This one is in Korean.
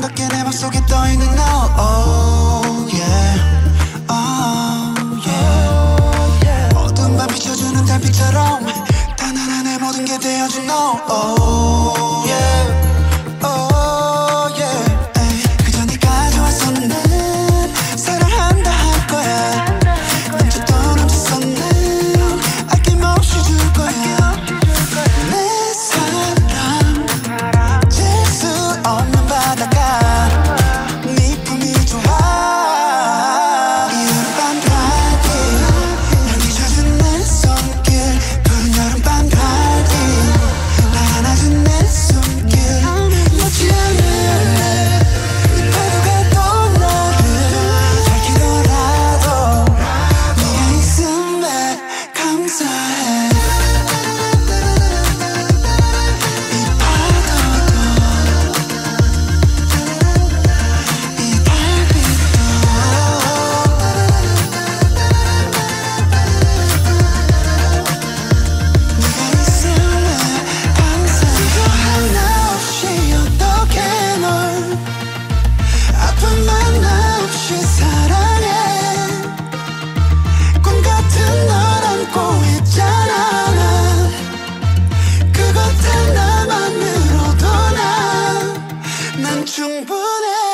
밖에 내 맘속에 떠있는 너. Oh yeah, oh yeah. 어두운 밤 비춰주는 달빛처럼 단 하나 내 모든 게 되어준 너. Oh yeah, oh yeah. 그저 네가 좋아서 난 사랑한다 할 거야. 넘쳐도 넘쳐서 난 아낌없이 줄 거야. 내 사랑 질 수 없는 바다가 네 품이 좋아. 이 여름밤 달기 날 비춰준 내 손길. 푸른 여름밤 달기 날 안아준 내 손길. 놓지 않을래 이 파도가 또 나를 밝히더라도 네가 있음에 감사해. 이 파도도 이 달빛도 네가 있음에 감사해. 이거 하나 없이 어떻게 널 아픔 하나 없이 사랑해. 꿈 같은 널 안고 있잖아. 그것 하나만으로도 난 충분해.